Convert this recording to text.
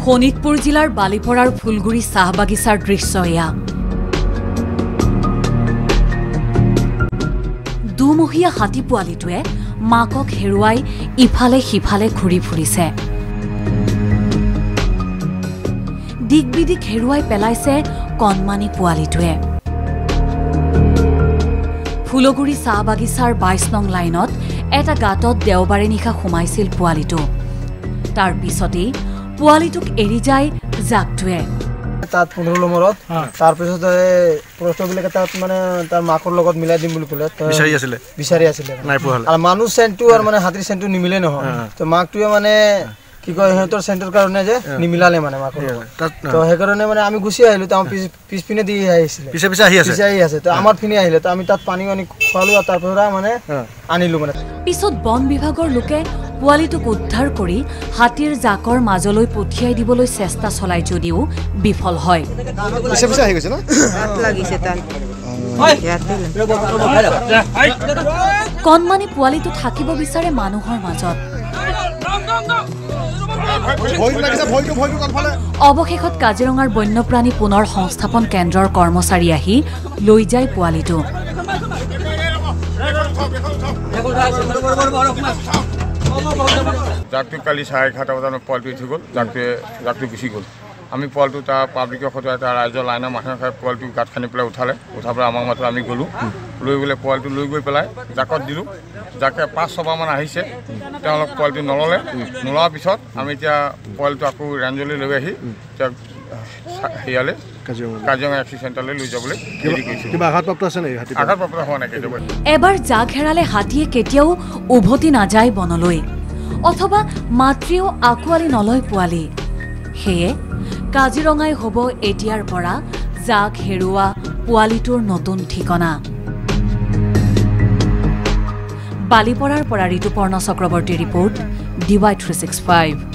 শোণিতপুৰ জিলাৰ বালিপৰাৰ ফুলগুৰি চাহ বাগিচাৰ দৃশ্য এয়া। দুমহীয়া হাতী পোৱালিটোৱে মাকক হেৰুৱাই ইফালে সিফালে ঘূৰি ফুৰিছে। দিক বিদিক হেৰুৱাই পেলাইছে কণমানি পোৱালিটোৱে। ফুলগুৰি চাহ বাগিচাৰ ২২ নং লাইনত এটা গাঁতত দেওবাৰে নিশা সোমাইছিল পোৱালিটো। তাৰ পিছতেই পোৱালিটোক এৰি যায় জাকটোৱে। তাত ১৫ নম্বৰত তাৰপিছত প্ৰশ্নবিলাক তাত মানে তাৰ মাকৰ লগত মিলাই দিম বুলি ক'লে বিচাৰি আছিলে আৰু মানুহ চেণ্টটো আৰু মানে হাতীৰ চেণ্টটো নিমিলে নহয়। তো মাকটোৱে মানে কি কয় সিহঁতৰ চেণ্টৰ কাৰণে যে নিমিলালে মানে মাকৰ তো সেইকাৰণে মানে আমি গুচি আহিলোঁ। তো পিছপিনে দি আহিছিলে পিছে আহি আছে। তো আমাৰ পিনে আহিলে তো আমি তাত পানী খোৱালোঁ আৰু তাৰপৰা মানে আনিলোঁ মানে। পিছত বন বিভাগৰ লোকে পোৱালিটোক উদ্ধাৰ কৰি হাতীৰ জাকৰ মাজলৈ পঠিয়াই দিবলৈ চেষ্টা চলাই যদিও বিফল হয়। কণমানি পোৱালিটো থাকিব বিচাৰে মানুহৰ মাজত। অৱশেষত কাজিৰঙাৰ বন্যপ্ৰাণী পুনৰ সংস্থাপন কেন্দ্ৰৰ কৰ্মচাৰী আহি লৈ যায় পোৱালিটো। জাকটো কালি 11:30 বজাত পোৱালিটো উঠি গ'ল। জাকটো গুচি গ'ল। আমি পোৱালিটো তাৰ পাব্লিকৰ সৈতে তাৰ ৰাইজৰ লাইনৰ মানুহে খাই পোৱালিটো গাঁত খান্দি পেলাই উঠালে। উঠাৰ পৰা আমাক মাত্ৰ আমি গ'লোঁ। লৈ গ'লে পোৱালিটো লৈ গৈ পেলাই জাকত দিলোঁ। জাকে ৫-৬বাৰমান আহিছে। তেওঁলোক পোৱালিটো নল'লে। নোলোৱাৰ পিছত আমি এতিয়া পোৱালিটো আকৌ ৰেঞ্জলৈ লৈ আহি এতিয়া সেয়ালৈ কাজিৰঙা এক্সি চেণ্টাৰলৈ লৈ যাবলৈ হেৰি কৰিছোঁ। আঘাতপ্ৰাপ্ত হোৱা নাই কেতিয়াবা। এবাৰ জাক হেৰালে হাতীয়ে কেতিয়াও উভতি নাযায় বনলৈ, অথবা মাতৃও আঁকোৱালি নলয় পোৱালি। সেয়ে কাজিৰঙাই হ'ব এতিয়াৰ পৰা জাক হেৰুওৱা পোৱালিটোৰ নতুন ঠিকনা। বালিপৰাৰ পৰা ঋতুপৰ্ণ চক্ৰৱৰ্তীৰ ৰিপৰ্ট DY365।